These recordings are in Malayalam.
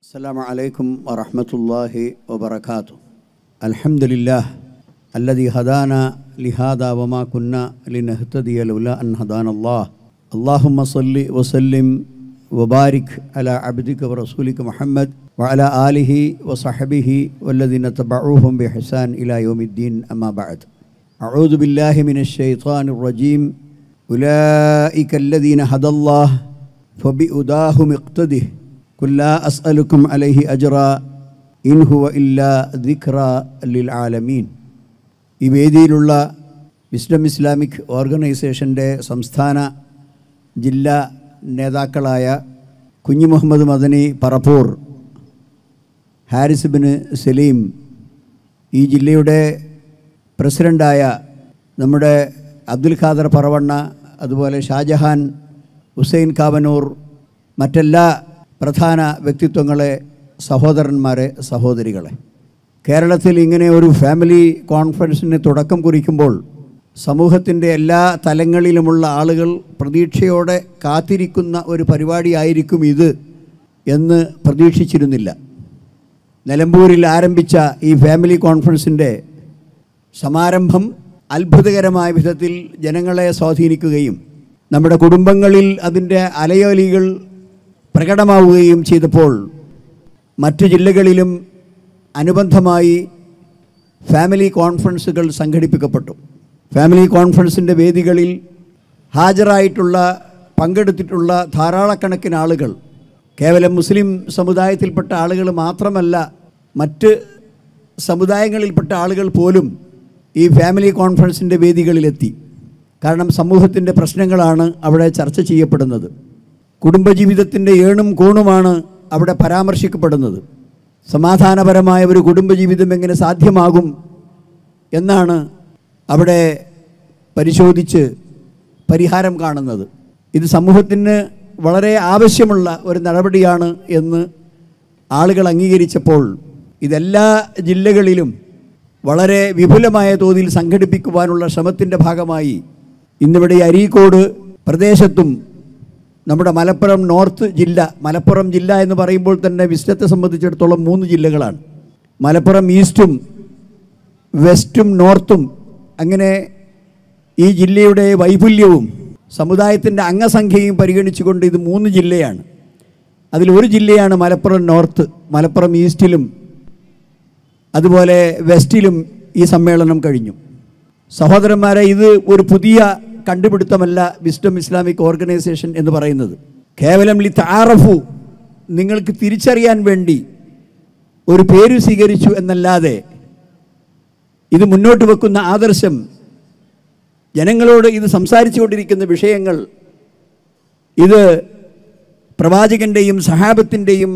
السلام عليكم ورحمة الله وبركاته. الحمد لله الذي هدانا لهذا وما كنا لنهتدي لولا أن هدانا الله. اللهم صل وسلم وبارك على عبدك ورسولك محمد وعلى آله وصحبه والذين تبعوهم بإحسان إلى يوم الدين. أما بعد، أعوذ بالله من الشيطان الرجيم. أولئك الذين هدى الله فبهداهم اقتده قل لا أسألكم عليه أجرا إن هو إلا ذكرى للعالمين. ഈ വേദിയിലുള്ള വിസ്ഡം ഇസ്ലാമിക് ഓർഗനൈസേഷൻ്റെ സംസ്ഥാന ജില്ലാ നേതാക്കളായ കുഞ്ഞു മുഹമ്മദ് മദനി പറപ്പൂർ, ഹാരിസ് ബിൻ സലീം, ഈ ജില്ലയുടെ പ്രസിഡൻ്റായ നമ്മുടെ അബ്ദുൽ ഖാദർ പറവണ്ണ, അതുപോലെ ഷാജഹാൻ, ഹുസൈൻ കാവനൂർ, മറ്റെല്ലാ പ്രധാന വ്യക്തിത്വങ്ങളെ, സഹോദരന്മാരെ, സഹോദരികളെ, കേരളത്തിൽ ഇങ്ങനെ ഒരു ഫാമിലി കോൺഫറൻസിന് തുടക്കം കുറിക്കുമ്പോൾ സമൂഹത്തിൻ്റെ എല്ലാ തലങ്ങളിലുമുള്ള ആളുകൾ പ്രതീക്ഷയോടെ കാത്തിരിക്കുന്ന ഒരു പരിപാടിയായിരിക്കും ഇത് എന്ന് പ്രതീക്ഷിച്ചിരുന്നില്ല. നിലമ്പൂരിൽ ആരംഭിച്ച ഈ ഫാമിലി കോൺഫറൻസിൻ്റെ സമാരംഭം അത്ഭുതകരമായ വിധത്തിൽ ജനങ്ങളെ സ്വാധീനിക്കുകയും നമ്മുടെ കുടുംബങ്ങളിൽ അതിൻ്റെ അലയൊലികൾ പ്രകടമാവുകയും ചെയ്തപ്പോൾ മറ്റു ജില്ലകളിലും അനുബന്ധമായി ഫാമിലി കോൺഫറൻസുകൾ സംഘടിപ്പിക്കപ്പെട്ടു. ഫാമിലി കോൺഫറൻസിൻ്റെ വേദികളിൽ ഹാജരായിട്ടുള്ള, പങ്കെടുത്തിട്ടുള്ള ധാരാളക്കണക്കിന് ആളുകൾ കേവലം മുസ്ലിം സമുദായത്തിൽപ്പെട്ട ആളുകൾ മാത്രമല്ല, മറ്റ് സമുദായങ്ങളിൽപ്പെട്ട ആളുകൾ പോലും ഈ ഫാമിലി കോൺഫറൻസിൻ്റെ വേദികളിലെത്തി. കാരണം സമൂഹത്തിൻ്റെ പ്രശ്നങ്ങളാണ് അവിടെ ചർച്ച ചെയ്യപ്പെടുന്നത്. കുടുംബജീവിതത്തിൻ്റെ ഏണും കോണുമാണ് അവിടെ പരാമർശിക്കപ്പെടുന്നത്. സമാധാനപരമായ ഒരു കുടുംബജീവിതം എങ്ങനെ സാധ്യമാകും എന്നാണ് അവിടെ പരിശോധിച്ച് പരിഹാരം കാണുന്നത്. ഇത് സമൂഹത്തിന് വളരെ ആവശ്യമുള്ള ഒരു നടപടിയാണ് എന്ന് ആളുകൾ അംഗീകരിച്ചപ്പോൾ ഇതെല്ലാ ജില്ലകളിലും വളരെ വിപുലമായ തോതിൽ സംഘടിപ്പിക്കുവാനുള്ള ശ്രമത്തിൻ്റെ ഭാഗമായി ഇന്നിവിടെ അരീക്കോട് പ്രദേശത്തും നമ്മുടെ മലപ്പുറം നോർത്ത് ജില്ല, മലപ്പുറം ജില്ല എന്ന് പറയുമ്പോൾ തന്നെ വിസ്ഡത്തെ സംബന്ധിച്ചിടത്തോളം 3 ജില്ലകളാണ്. മലപ്പുറം ഈസ്റ്റും വെസ്റ്റും നോർത്തും. അങ്ങനെ ഈ ജില്ലയുടെ വൈപുല്യവും സമുദായത്തിൻ്റെ അംഗസംഖ്യയും പരിഗണിച്ചുകൊണ്ട് ഇത് 3 ജില്ലയാണ്. അതിലൊരു ജില്ലയാണ് മലപ്പുറം നോർത്ത്. മലപ്പുറം ഈസ്റ്റിലും അതുപോലെ വെസ്റ്റിലും ഈ സമ്മേളനം കഴിഞ്ഞു. സഹോദരന്മാരെ, ഇത് ഒരു പുതിയ കണ്ടുപിടുത്തമല്ല വിസ്ഡം ഇസ്ലാമിക് ഓർഗനൈസേഷൻ എന്ന് പറയുന്നത്. കേവലം ലിതആറഫു, നിങ്ങൾക്ക് തിരിച്ചറിയാൻ വേണ്ടി ഒരു പേര് സ്വീകരിച്ചു എന്നല്ലാതെ ഇത് മുന്നോട്ട് വെക്കുന്ന ആദർശം, ജനങ്ങളോട് ഇത് സംസാരിച്ചു കൊണ്ടിരിക്കുന്ന വിഷയങ്ങൾ, ഇത് പ്രവാചകൻ്റെയും സഹാബത്തിൻ്റെയും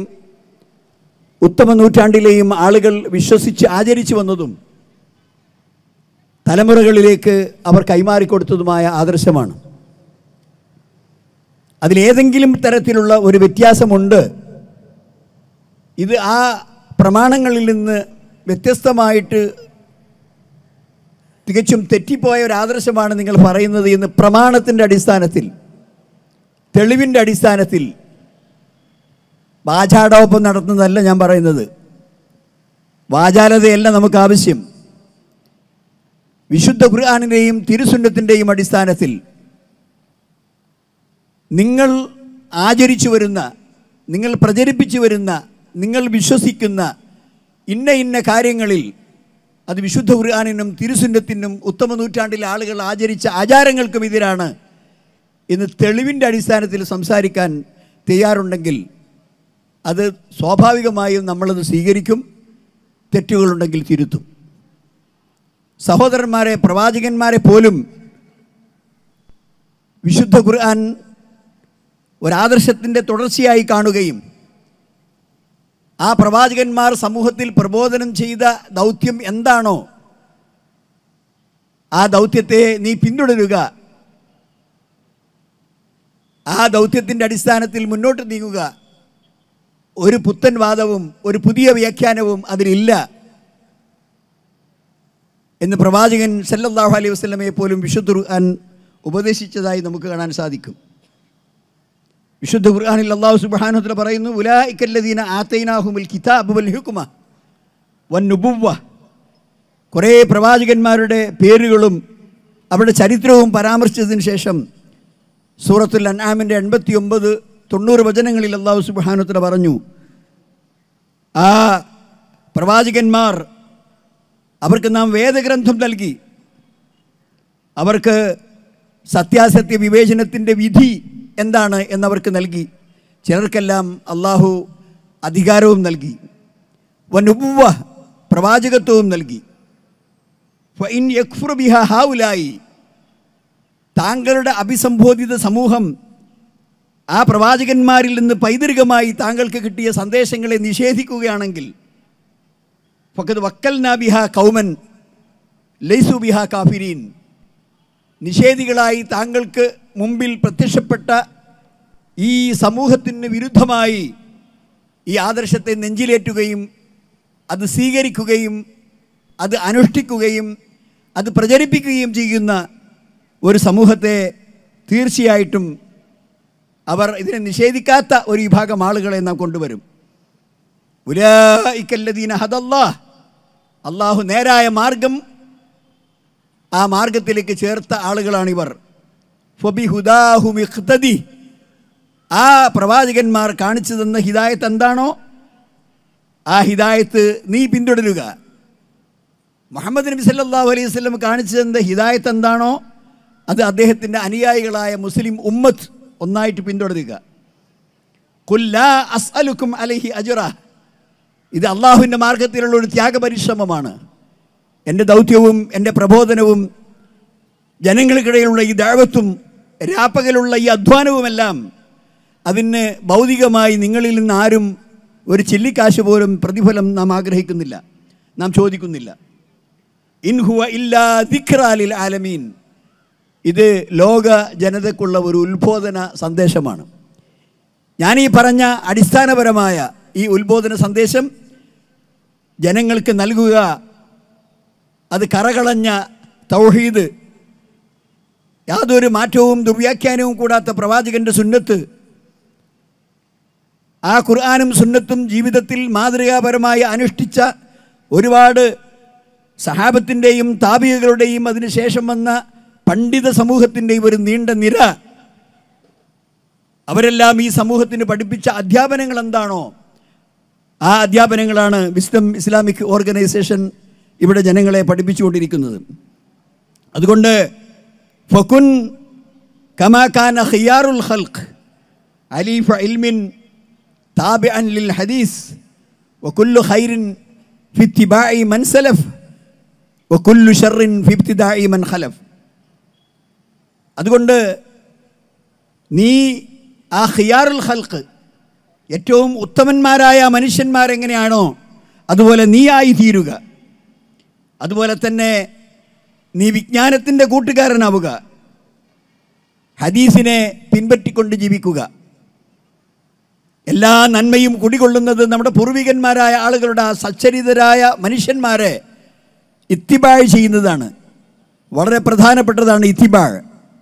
ഉത്തമ നൂറ്റാണ്ടിലെയും ആളുകൾ വിശ്വസിച്ച് ആചരിച്ചു വന്നതും തലമുറകളിലേക്ക് അവർ കൈമാറിക്കൊടുത്തതുമായ ആദർശമാണ്. അതിലേതെങ്കിലും തരത്തിലുള്ള ഒരു വ്യത്യാസമുണ്ട്, ഇത് ആ പ്രമാണങ്ങളിൽ നിന്ന് വ്യത്യസ്തമായിട്ട് തികച്ചും തെറ്റിപ്പോയ ഒരു ആദർശമാണ് നിങ്ങൾ പറയുന്നത് എന്ന് പ്രമാണത്തിൻ്റെ അടിസ്ഥാനത്തിൽ, തെളിവിൻ്റെ അടിസ്ഥാനത്തിൽ, വാചാടോപ്പം നടത്തുന്നതല്ല ഞാൻ പറയുന്നത്. വാചാലതയല്ല നമുക്ക് ആവശ്യം. വിശുദ്ധ ഖുർആനിൻ്റെയും തിരുസുന്നത്തിൻ്റെയും അടിസ്ഥാനത്തിൽ നിങ്ങൾ ആചരിച്ചു വരുന്ന, നിങ്ങൾ പ്രചരിപ്പിച്ചു വരുന്ന, നിങ്ങൾ വിശ്വസിക്കുന്ന ഇന്ന കാര്യങ്ങളിൽ അത് വിശുദ്ധ ഖുർആനിനും തിരുസുന്നത്തിനും ഉത്തമ നൂറ്റാണ്ടിലെ ആളുകൾ ആചരിച്ച ആചാരങ്ങൾക്കും എതിരാണ് എന്ന് തെളിവിൻ്റെ അടിസ്ഥാനത്തിൽ സംസാരിക്കാൻ തയ്യാറുണ്ടെങ്കിൽ അത് സ്വാഭാവികമായും നമ്മളത് സ്വീകരിക്കും. തെറ്റുകളുണ്ടെങ്കിൽ തിരുത്തും. സഹോദരന്മാരെ, പ്രവാചകന്മാരെ പോലും വിശുദ്ധ ഖുർആൻ ഒരാദർശത്തിൻ്റെ തുടർച്ചയായി കാണുകയും ആ പ്രവാചകന്മാർ സമൂഹത്തിൽ പ്രബോധനം ചെയ്ത ദൗത്യം എന്താണോ ആ ദൗത്യത്തെ നീ പിന്തുടരുക, ആ ദൗത്യത്തിൻ്റെ അടിസ്ഥാനത്തിൽ മുന്നോട്ട് നീങ്ങുക, ഒരു പുത്തൻ വാദവും ഒരു പുതിയ വ്യാഖ്യാനവും അതിലില്ല എന്ന് പ്രവാചകൻ സല്ലല്ലാഹു അലൈഹി വസല്ലമയെ പോലും വിശുദ്ധ ഖുർആൻ ഉപദേശിച്ചതായി നമുക്ക് കാണാൻ സാധിക്കും. വിശുദ്ധ ഖുർആനിൽ അല്ലാഹു സുബ്ഹാനഹു വ തആല പറയുന്നു, ഉലൈകല്ലദീന ആതൈനാഹുമുൽ കിതാബ വൽ ഹിക്മ വൻ നുബുവ്വ. കുറേ പ്രവാചകന്മാരുടെ പേരുകളും അവരുടെ ചരിത്രവും പരാമർശിച്ചതിന് ശേഷം സൂറത്തുൽ അൻആമിൻ്റെ 89-90 വചനങ്ങളിൽ അല്ലാഹു സുബ്ഹാനഹു വ തആല പറഞ്ഞു, ആ പ്രവാചകന്മാർ അവർക്ക് നാം വേദഗ്രന്ഥം നൽകി, അവർക്ക് സത്യാസത്യ വിവേചനത്തിൻ്റെ വിധി എന്താണ് എന്നവർക്ക് നൽകി. ചിലർക്കെല്ലാം അള്ളാഹു അധികാരവും നൽകി, വനുബുവ്വ പ്രവാചകത്വവും നൽകി. ഫഇൻ യക്ഫുർ ബിഹാ ഹൗലായി, താങ്കളുടെ അഭിസംബോധിത സമൂഹം ആ പ്രവാചകന്മാരിൽ നിന്ന് പൈതൃകമായി താങ്കൾക്ക് കിട്ടിയ സന്ദേശങ്ങളെ നിഷേധിക്കുകയാണെങ്കിൽ, ഫഖദ് വക്കൽനാ ബിഹാ ഖൗമൻ ലൈസു ബിഹാ കാഫിരീൻ, നിഷേധികളായി താങ്കൾക്ക് മുമ്പിൽ പ്രത്യക്ഷപ്പെട്ട ഈ സമൂഹത്തിന് വിരുദ്ധമായി ഈ ആദർശത്തെ നെഞ്ചിലേറ്റുകയും അത് സ്വീകരിക്കുകയും അത് അനുഷ്ഠിക്കുകയും അത് പ്രചരിപ്പിക്കുകയും ചെയ്യുന്ന ഒരു സമൂഹത്തെ തീർച്ചയായിട്ടും അവർ ഇതിനെ നിഷേധിക്കാത്ത ഒരു വിഭാഗം ആളുകളെ നാം കൊണ്ടുവരും. ഉലൈകല്ലദീന ഹദല്ലാഹ്, അള്ളാഹു നേരായ മാർഗം, ആ മാർഗത്തിലേക്ക് ചേർത്ത ആളുകളാണിവർ. ഫബിഹുദാഹു ഇഖ്തദി, ആ പ്രവാചകന്മാർ കാണിച്ചു തന്ന ഹിദായത്ത് എന്താണോ ആ ഹിദായത്ത് നീ പിന്തുടരുക. മുഹമ്മദ് നബി സല്ലല്ലാഹു അലൈഹി വസല്ലം കാണിച്ചു തന്ന ഹിദായത്ത് എന്താണോ അത് അദ്ദേഹത്തിൻ്റെ അനുയായികളായ മുസ്ലിം ഉമ്മത്ത് ഒന്നായിട്ട് പിന്തുടരുക. ഖുൽ ലാ അസ്അലുക്കും അലൈഹി അജ്റ, ഇത് അള്ളാഹുവിൻ്റെ മാർഗത്തിലുള്ള ഒരു ത്യാഗപരിശ്രമമാണ്. എൻ്റെ ദൗത്യവും എൻ്റെ പ്രബോധനവും ജനങ്ങൾക്കിടയിലുള്ള ഈ ദഅവത്തും രാപ്പകലുള്ള ഈ അധ്വാനവുമെല്ലാം അതിന് ഭൗതികമായി നിങ്ങളിൽ നിന്ന് ആരും ഒരു ചില്ലിക്കാശ് പോലും പ്രതിഫലം നാം ആഗ്രഹിക്കുന്നില്ല, നാം ചോദിക്കുന്നില്ല. ഇൻ ഹുവ ഇല്ലാ ദിക്റാ ലിൽ ആലമീൻ, ഇത് ലോക ജനതയ്ക്കുള്ള ഒരു ഉത്ബോധന സന്ദേശമാണ്. ഞാനീ പറഞ്ഞ അടിസ്ഥാനപരമായ ഈ ഉത്ബോധന സന്ദേശം ജനങ്ങൾക്ക് നൽകുക, അത് കറകളഞ്ഞ തൗഹീദ്, യാതൊരു മാറ്റവും ദുർവ്യാഖ്യാനവും കൂടാത്ത പ്രവാചകൻ്റെ സുന്നത്ത്, ആ ഖുർആനും സുന്നത്തും ജീവിതത്തിൽ മാതൃകാപരമായി അനുഷ്ഠിച്ച ഒരുപാട് സഹാബത്തിൻ്റെയും താബികളുടെയും അതിനുശേഷം വന്ന പണ്ഡിത സമൂഹത്തിൻ്റെയും ഒരു നീണ്ട നിര, അവരെല്ലാം ഈ സമൂഹത്തിന് പഠിപ്പിച്ച അധ്യാപനങ്ങൾ എന്താണോ ആ അധ്യാപനങ്ങളാണ് വിസ്ഡം ഇസ്ലാമിക് ഓർഗനൈസേഷൻ ഇവിടെ ജനങ്ങളെ പഠിപ്പിച്ചുകൊണ്ടിരിക്കുന്നത്. അതുകൊണ്ട് ഫകുൻ കമാ കാന ഖിയാറുൽ ഖൽഖ് അലീഫ ഇൽമിൻ താബിഅൻ ലിൽ ഹദീസ് വകുല്ലു ഖൈറിൻ ഫി ഇത്തിബാഇ മൻ സലഫ് വകുല്ലു ശർറിൻ ഫി ഇബ്തിദാഇ മൻ ഖലഫ്. അതുകൊണ്ട് നീ ആ ഖിയാറുൽ ഖൽഖ്, ഏറ്റവും ഉത്തമന്മാരായ മനുഷ്യന്മാരെങ്ങനെയാണോ അതുപോലെ നീ ആയി തീരുക. അതുപോലെ തന്നെ നീ വിജ്ഞാനത്തിൻ്റെ കൂട്ടുകാരനാവുക, ഹദീസിനെ പിൻപറ്റിക്കൊണ്ട് ജീവിക്കുക. എല്ലാ നന്മയും കുടികൊള്ളുന്നത് നമ്മുടെ പൂർവികന്മാരായ ആളുകളുടെ ആ സച്ചരിതരായ മനുഷ്യന്മാരെ ഇത്തിബാഴ് ചെയ്യുന്നതാണ്. വളരെ പ്രധാനപ്പെട്ടതാണ് ഇത്തിബാഴ്.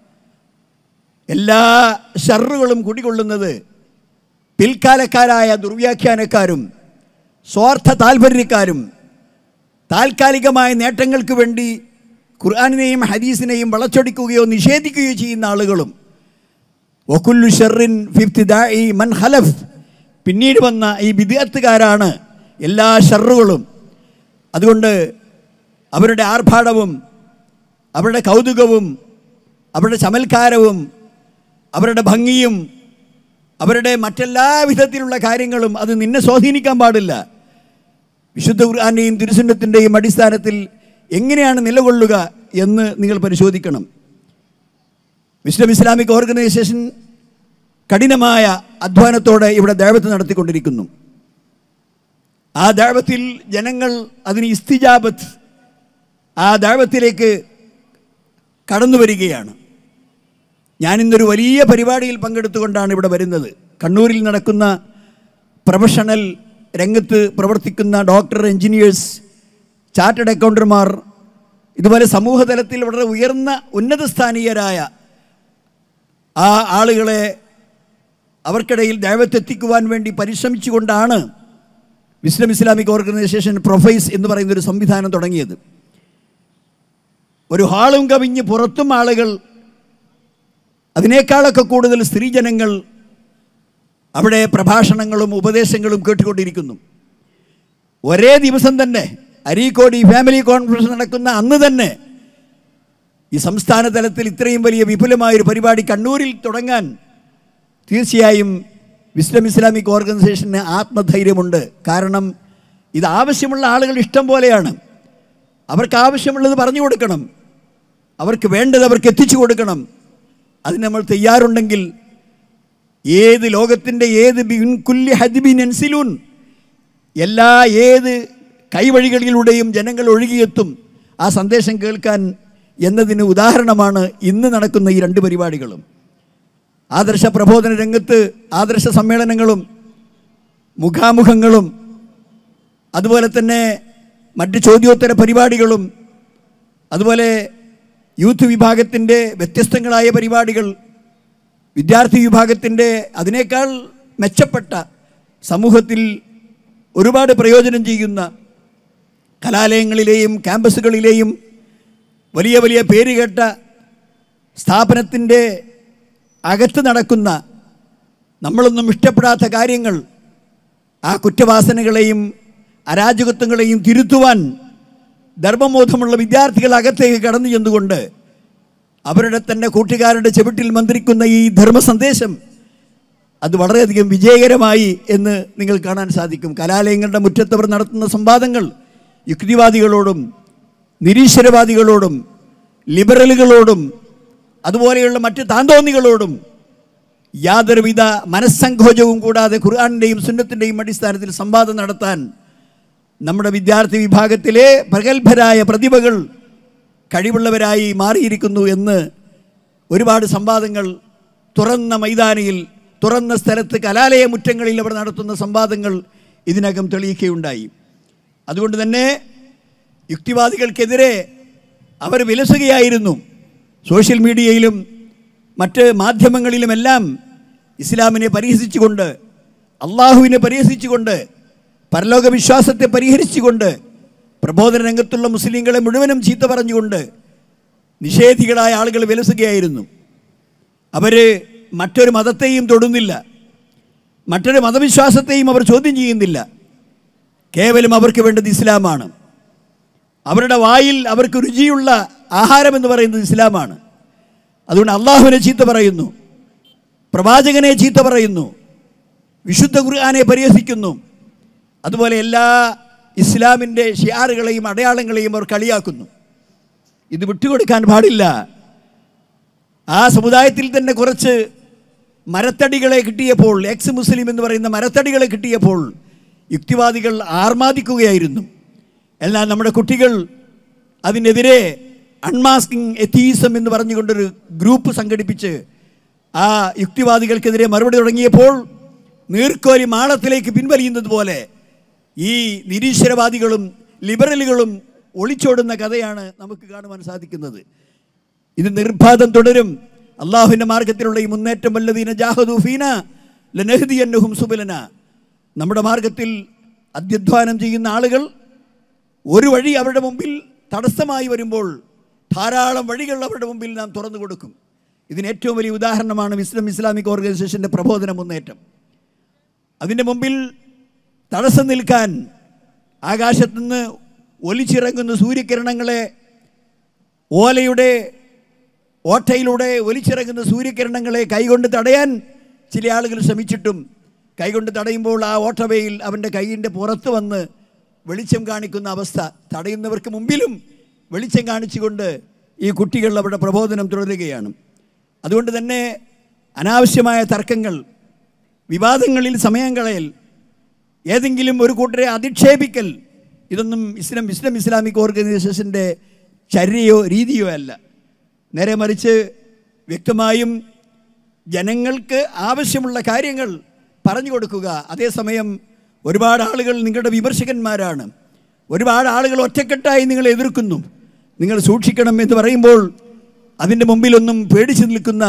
എല്ലാ ഷർറുകളും കുടികൊള്ളുന്നത് പിൽക്കാലക്കാരായ ദുർവ്യാഖ്യാനക്കാരും സ്വാർത്ഥ താൽപര്യക്കാരും താൽക്കാലികമായ നേട്ടങ്ങൾക്ക് വേണ്ടി ഖുർആനിനെയും ഹദീസിനെയും വളച്ചൊടിക്കുകയോ നിഷേധിക്കുകയോ ചെയ്യുന്ന ആളുകളും വകുല്ലു ശർറിൻ ഫി ഇബ്തിദാഇ മൻ ഖലഫ്, പിന്നീട് വന്ന ഈ ബിദ്അത്തുകാരാണ് എല്ലാ ഷർറുകളും. അതുകൊണ്ട് അവരുടെ ആർഭാടവും അവരുടെ കൗതുകവും അവരുടെ ചമൽക്കാരവും അവരുടെ ഭംഗിയും അവരുടെ മറ്റെല്ലാ വിധത്തിലുള്ള കാര്യങ്ങളും അത് നിന്നെ സ്വാധീനിക്കാൻ പാടില്ല. വിശുദ്ധ ഖുർആന്റെയും തിരുസുന്നത്തിൻ്റെയും അടിസ്ഥാനത്തിൽ എങ്ങനെയാണ് നിലകൊള്ളുക എന്ന് നിങ്ങൾ പരിശോധിക്കണം. വിസ്ഡം ഇസ്ലാമിക് ഓർഗനൈസേഷൻ കഠിനമായ അധ്വാനത്തോടെ ഇവിടെ ദഅവത്ത് നടത്തിക്കൊണ്ടിരിക്കുന്നു. ആ ദഅവത്തിൽ ജനങ്ങൾ അതിന് ഇസ്തിജാബത്ത്, ആ ദഅവത്തിലേക്ക് കടന്നു വരികയാണ്. ഞാനിന്നൊരു വലിയ പരിപാടിയിൽ പങ്കെടുത്തുകൊണ്ടാണ് ഇവിടെ വരുന്നത്. കണ്ണൂരിൽ നടക്കുന്ന പ്രൊഫഷണൽ രംഗത്ത് പ്രവർത്തിക്കുന്ന ഡോക്ടർ, എൻജിനീയേഴ്സ്, ചാർട്ടേഡ് അക്കൗണ്ടർമാർ, ഇതുപോലെ സമൂഹതലത്തിൽ വളരെ ഉയർന്ന ഉന്നതസ്ഥാനീയരായ ആ ആളുകളെ അവർക്കിടയിൽ ദഅവത്ത് എത്തിക്കുവാൻ വേണ്ടി പരിശ്രമിച്ചുകൊണ്ടാണ് വിസ്ഡം ഇസ്ലാമിക് ഓർഗനൈസേഷൻ പ്രൊഫൈസ് എന്ന് പറയുന്നൊരു സംവിധാനം തുടങ്ങിയത്. ഒരു ഹാളും കവിഞ്ഞ് പുറത്തും ആളുകൾ, അതിനേക്കാളൊക്കെ കൂടുതൽ സ്ത്രീജനങ്ങൾ അവിടെ പ്രഭാഷണങ്ങളും ഉപദേശങ്ങളും കേട്ടുകൊണ്ടിരിക്കുന്നു. ഒരേ ദിവസം തന്നെ അരീക്കോട് ഈ ഫാമിലി കോൺഫറൻസ് നടക്കുന്ന അന്ന് തന്നെ ഈ സംസ്ഥാന തലത്തിൽ ഇത്രയും വലിയ വിപുലമായൊരു പരിപാടി കണ്ണൂരിൽ തുടങ്ങാൻ തീർച്ചയായും വിസ്ഡം ഇസ്ലാമിക് ഓർഗനൈസേഷന് ആത്മധൈര്യമുണ്ട്. കാരണം ഇത് ആവശ്യമുള്ള ആളുകൾ ഇഷ്ടം പോലെയാണ്. അവർക്ക് ആവശ്യമുള്ളത് പറഞ്ഞു കൊടുക്കണം, അവർക്ക് വേണ്ടത് അവർക്ക് എത്തിച്ചു കൊടുക്കണം. അതിന് നമ്മൾ തയ്യാറുണ്ടെങ്കിൽ ഏത് ലോകത്തിൻ്റെ ഏത് കുല്ലി ഹദ്ബിൻ അൻസിലൂൻ, ഏത് കൈവഴികളിലൂടെയും ജനങ്ങൾ ഒഴുകിയെത്തും ആ സന്ദേശം കേൾക്കാൻ എന്നതിന് ഉദാഹരണമാണ് ഇന്ന് നടക്കുന്ന ഈ രണ്ട് പരിപാടികളും. ആദർശ പ്രബോധന രംഗത്ത് ആദർശ സമ്മേളനങ്ങളും മുഖാമുഖങ്ങളും അതുപോലെ തന്നെ മറ്റ് ചോദ്യോത്തര പരിപാടികളും അതുപോലെ യൂത്ത് വിഭാഗത്തിൻ്റെ വ്യത്യസ്തങ്ങളായ പരിപാടികൾ, വിദ്യാർത്ഥി വിഭാഗത്തിൻ്റെ അതിനേക്കാൾ മെച്ചപ്പെട്ട സമൂഹത്തിൽ ഒരുപാട് പ്രയോജനം ചെയ്യുന്ന കലാലയങ്ങളിലെയും ക്യാമ്പസുകളിലെയും വലിയ വലിയ പേരുകേട്ട സ്ഥാപനത്തിൻ്റെ അകത്ത് നടക്കുന്ന നമ്മളൊന്നും ഇഷ്ടപ്പെടാത്ത കാര്യങ്ങൾ, ആ കുറ്റവാസനകളെയും അരാജകത്വങ്ങളെയും തിരുത്തുവാൻ ധർമ്മബോധമുള്ള വിദ്യാർത്ഥികൾ അകത്തേക്ക് കടന്നു ചെന്നുകൊണ്ട് അവരുടെ തന്നെ കൂട്ടുകാരുടെ ചെവിട്ടിൽ മന്ത്രിക്കുന്ന ഈ ധർമ്മ സന്ദേശം അത് വളരെയധികം വിജയകരമായി എന്ന് നിങ്ങൾ കാണാൻ സാധിക്കും. കലാലയങ്ങളുടെ മുറ്റത്തവർ നടത്തുന്ന സംവാദങ്ങൾ യുക്തിവാദികളോടും നിരീശ്വരവാദികളോടും ലിബറലുകളോടും അതുപോലെയുള്ള മറ്റ് താന്തോന്നികളോടും യാതൊരുവിധ മനസ്സങ്കോചവും കൂടാതെ ഖുർആനിൻ്റെയും സുന്നത്തിൻ്റെയും അടിസ്ഥാനത്തിൽ സംവാദം നടത്താൻ നമ്മുടെ വിദ്യാർത്ഥി വിഭാഗത്തിലെ പ്രഗത്ഭരായ പ്രതിഭകൾ കഴിവുള്ളവരായി മാറിയിരിക്കുന്നു എന്ന് ഒരുപാട് സംവാദങ്ങൾ തുറന്ന മൈതാനിയിൽ, തുറന്ന സ്ഥലത്ത്, കലാലയ മുറ്റങ്ങളിൽ അവർ നടത്തുന്ന സംവാദങ്ങൾ ഇതിനകം തെളിയിക്കുകയുണ്ടായി. അതുകൊണ്ട് തന്നെ യുക്തിവാദികൾക്കെതിരെ അവർ വിലസുകയായിരുന്നു. സോഷ്യൽ മീഡിയയിലും മറ്റ് മാധ്യമങ്ങളിലുമെല്ലാം ഇസ്ലാമിനെ പരിഹസിച്ചുകൊണ്ട്, അള്ളാഹുവിനെ പരിഹസിച്ചുകൊണ്ട്, പരലോക വിശ്വാസത്തെ പരിഹരിച്ചുകൊണ്ട്, പ്രബോധന രംഗത്തുള്ള മുസ്ലിങ്ങളെ മുഴുവനും ചീത്ത പറഞ്ഞുകൊണ്ട് നിഷേധികളായ ആളുകൾ വിലസുകയായിരുന്നു. അവർ മറ്റൊരു മതത്തെയും തൊടുന്നില്ല, മറ്റൊരു മതവിശ്വാസത്തെയും അവർ ചോദ്യം ചെയ്യുന്നില്ല. കേവലം അവർക്ക് വേണ്ടത് ഇസ്ലാമാണ്. അവരുടെ വായിൽ അവർക്ക് രുചിയുള്ള ആഹാരമെന്ന് പറയുന്നത് ഇസ്ലാമാണ്. അതുകൊണ്ട് അള്ളാഹുവിനെ ചീത്ത പറയുന്നു, പ്രവാചകനെ ചീത്ത പറയുന്നു, വിശുദ്ധ ഖുർആനെ പരിഹസിക്കുന്നു. അതുപോലെ എല്ലാ ഇസ്ലാമിൻ്റെ ഷിയാറുകളെയും അടയാളങ്ങളെയും അവർ കളിയാക്കുന്നു. ഇത് വിട്ടുകൊടുക്കാൻ പാടില്ല. ആ സമുദായത്തിൽ തന്നെ കുറച്ച് മരത്തടികളെ കിട്ടിയപ്പോൾ, എക്സ് മുസ്ലിം എന്ന് പറയുന്ന മരത്തടികളെ കിട്ടിയപ്പോൾ യുക്തിവാദികൾ ആർമാദിക്കുകയായിരുന്നു. എന്നാൽ നമ്മുടെ കുട്ടികൾ അതിനെതിരെ അൺമാസ്കിംഗ് എത്തീസം എന്ന് പറഞ്ഞുകൊണ്ടൊരു ഗ്രൂപ്പ് സംഘടിപ്പിച്ച് ആ യുക്തിവാദികൾക്കെതിരെ മറുപടി തുടങ്ങിയപ്പോൾ നീർക്കോലി മാളത്തിലേക്ക് പിൻവലിയുന്നത് പോലെ ഈ നിരീശ്വരവാദികളും ലിബറലുകളും ഒളിച്ചോടുന്ന കഥയാണ് നമുക്ക് കാണുവാൻ സാധിക്കുന്നത്. ഇത് നിർബാധം തുടരും. അള്ളാഹുവിൻ്റെ മാർഗത്തിലുള്ള ഈ മുന്നേറ്റം വല്ലദീന ജാഹദൂ ഫീനാ ലനഹ്ദിയന്നഹും സുബലന. നമ്മുടെ മാർഗത്തിൽ അധ്യധ്വാനം ചെയ്യുന്ന ആളുകൾ ഒരു വഴി അവരുടെ മുമ്പിൽ തടസ്സമായി വരുമ്പോൾ ധാരാളം വഴികൾ അവരുടെ മുമ്പിൽ നാം തുറന്നു കൊടുക്കും. ഇതിന് ഏറ്റവും വലിയ ഉദാഹരണമാണ് വിസ്ഡം ഇസ്ലാമിക് ഓർഗനൈസേഷൻ്റെ പ്രബോധന മുന്നേറ്റം. അതിൻ്റെ മുമ്പിൽ തടസ്സം നിൽക്കാൻ ആകാശത്തുനിന്ന് ഒലിച്ചിറങ്ങുന്ന സൂര്യകിരണങ്ങളെ, ഓലയുടെ ഓട്ടയിലൂടെ ഒലിച്ചിറങ്ങുന്ന സൂര്യകിരണങ്ങളെ കൈകൊണ്ട് തടയാൻ ചില ആളുകൾ ശ്രമിച്ചിട്ടും കൈകൊണ്ട് തടയുമ്പോൾ ആ ഓട്ടവയിൽ അവൻ്റെ കൈയിൻ്റെ പുറത്ത് വന്ന് വെളിച്ചം കാണിക്കുന്ന അവസ്ഥ, തടയുന്നവർക്ക് മുമ്പിലും വെളിച്ചം കാണിച്ചുകൊണ്ട് ഈ കുട്ടികൾ അവരുടെ പ്രബോധനം തുടരുകയാണ്. അതുകൊണ്ട് തന്നെ അനാവശ്യമായ തർക്കങ്ങൾ, വിവാദങ്ങളിൽ സമയം കളയൽ, ഏതെങ്കിലും ഒരു കൂട്ടരെ അധിക്ഷേപിക്കൽ, ഇതൊന്നും വിസ്ഡം ഇസ്ലാമിക് ഓർഗനൈസേഷൻ്റെ ചര്യയോ രീതിയോ അല്ല. നേരെ മറിച്ച് വ്യക്തമായും ജനങ്ങൾക്ക് ആവശ്യമുള്ള കാര്യങ്ങൾ പറഞ്ഞു കൊടുക്കുക. അതേസമയം ഒരുപാട് ആളുകൾ നിങ്ങളുടെ വിമർശകന്മാരാണ്, ഒരുപാട് ആളുകൾ ഒറ്റക്കെട്ടായി നിങ്ങളെ എതിർക്കുന്നു, നിങ്ങൾ സൂക്ഷിക്കണം എന്ന് പറയുമ്പോൾ അതിൻ്റെ മുമ്പിലൊന്നും പേടിച്ചു നിൽക്കുന്ന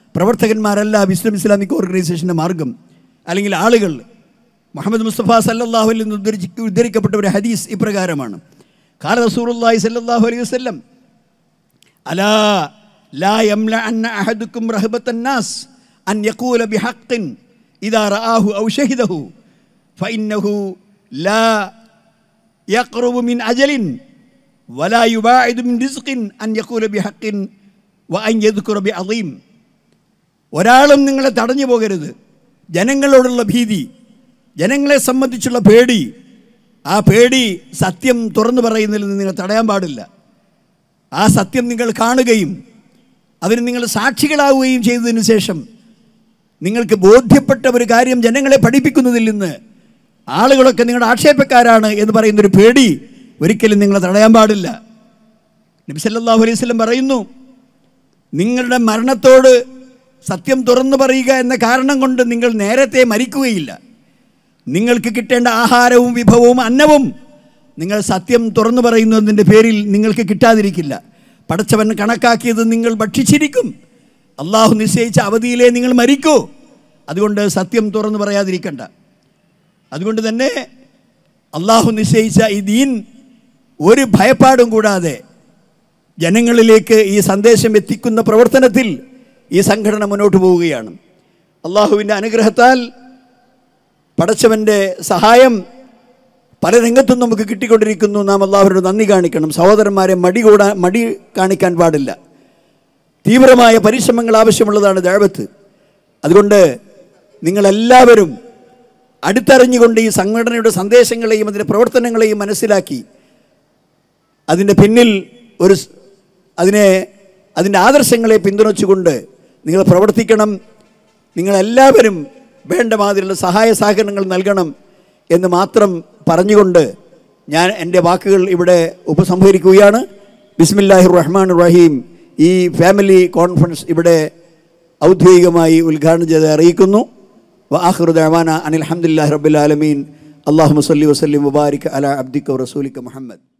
പ്രവർത്തകന്മാരല്ല വിസ്ഡം ഇസ്ലാമിക് ഓർഗനൈസേഷൻ്റെ മാർഗം. അല്ലെങ്കിൽ ആളുകൾ മുഹമ്മദ് മുസ്തഫ സല്ലല്ലാഹു അലൈഹി വസല്ലം ഉദ്ധരിക്കപ്പെട്ട ഒരു ഹദീസ് ഇപ്രകാരമാണ്: ഖാല റസൂലുള്ളാഹി സല്ലല്ലാഹു അലൈഹി വസല്ലം അലാ ലാ യംലഅന്ന അഹദുക്കും റഹബത്തൻ നാസ് അൻ യഖൂല ബിഹഖ്ഖിൻ ഇദാ റആഹു ഔ ഷഹിദഹു ഫഇന്നഹു ലാ യഖ്റുബു മിൻ അജലിൻ വലാ യുബാഇദു മിൻ റിസ്ഖിൻ അൻ യഖൂല ബിഹഖ്ഖിൻ വഅൻ യദ്കുറ ബിഅളീം. ഒരാളും നിങ്ങളെ തടഞ്ഞു പോകരുത്. ജനങ്ങളോടുള്ള ഭീതി, ജനങ്ങളെ സംബന്ധിച്ചുള്ള പേടി, ആ പേടി സത്യം തുറന്നു പറയുന്നതിൽ നിന്ന് നിങ്ങൾ തടയാൻ പാടില്ല. ആ സത്യം നിങ്ങൾ കാണുകയും അതിന് നിങ്ങൾ സാക്ഷികളാവുകയും ചെയ്തതിന് ശേഷം നിങ്ങൾക്ക് ബോധ്യപ്പെട്ട ഒരു കാര്യം ജനങ്ങളെ പഠിപ്പിക്കുന്നതിൽ നിന്ന് ആളുകളൊക്കെ നിങ്ങളുടെ ആക്ഷേപക്കാരാണ് എന്ന് പറയുന്നൊരു പേടി ഒരിക്കലും നിങ്ങളെ തടയാൻ പാടില്ല. നബി സല്ലല്ലാഹു അലൈഹി വസല്ലം പറയുന്നു, നിങ്ങളുടെ മരണത്തോട് സത്യം തുറന്നു പറയുക എന്ന കാരണം കൊണ്ട് നിങ്ങൾ നേരത്തെ മരിക്കുകയില്ല. നിങ്ങൾക്ക് കിട്ടേണ്ട ആഹാരവും വിഭവവും അന്നവും നിങ്ങൾ സത്യം തുറന്നു പറയുന്നതിൻ്റെ പേരിൽ നിങ്ങൾക്ക് കിട്ടാതിരിക്കില്ല. പടച്ചവൻ കണക്കാക്കിയത് നിങ്ങൾ ഭക്ഷിച്ചിരിക്കും. അള്ളാഹു നിശ്ചയിച്ച അവധിയിലേ നിങ്ങൾ മരിക്കൂ. അതുകൊണ്ട് സത്യം തുറന്നു പറയാതിരിക്കണ്ട. അതുകൊണ്ട് തന്നെ അള്ളാഹു നിശ്ചയിച്ച ഈ ദീൻ ഒരു ഭയപ്പാടും കൂടാതെ ജനങ്ങളിലേക്ക് ഈ സന്ദേശം എത്തിക്കുന്ന പ്രവർത്തനത്തിൽ ഈ സംഘടന മുന്നോട്ട് പോവുകയാണ്. അള്ളാഹുവിൻ്റെ അനുഗ്രഹത്താൽ പടച്ചവൻ്റെ സഹായം പല രംഗത്തും നമുക്ക് കിട്ടിക്കൊണ്ടിരിക്കുന്നു. നാം അള്ളാഹുവിനോട് നന്ദി കാണിക്കണം. സഹോദരന്മാരെ, മടി കാണിക്കാൻ പാടില്ല. തീവ്രമായ പരിശ്രമങ്ങൾ ആവശ്യമുള്ളതാണ് ദഅവത്ത്. അതുകൊണ്ട് നിങ്ങളെല്ലാവരും അടുത്തറിഞ്ഞുകൊണ്ട് ഈ സംഘടനയുടെ സന്ദേശങ്ങളെയും അതിൻ്റെ പ്രവർത്തനങ്ങളെയും മനസ്സിലാക്കി അതിൻ്റെ പിന്നിൽ അതിൻ്റെ ആദർശങ്ങളെ പിന്തുണച്ചുകൊണ്ട് നിങ്ങൾ പ്രവർത്തിക്കണം. നിങ്ങളെല്ലാവരും വേണ്ട മാതിരിയുള്ള സഹായ സഹകരണങ്ങൾ നൽകണം എന്ന് മാത്രം പറഞ്ഞുകൊണ്ട് ഞാൻ എൻ്റെ വാക്കുകൾ ഇവിടെ ഉപസംഹരിക്കുകയാണ്. ബിസ്മില്ലാഹിർ റഹ്മാനിർ റഹീം. ഈ ഫാമിലി കോൺഫറൻസ് ഇവിടെ ഔദ്യോഗികമായി ഉദ്ഘാടനം ചെയ്ത് അറിയിക്കുന്നു. വആഖിറു ദഅവാന അനിൽ ഹംദുലില്ലാഹി റബ്ബിൽ ആലമീൻ. അല്ലാഹുമ്മ സ്വല്ലി വസല്ലിം വബാരിക് അലാ അബ്ദിക വറസൂലിക മുഹമ്മദ്.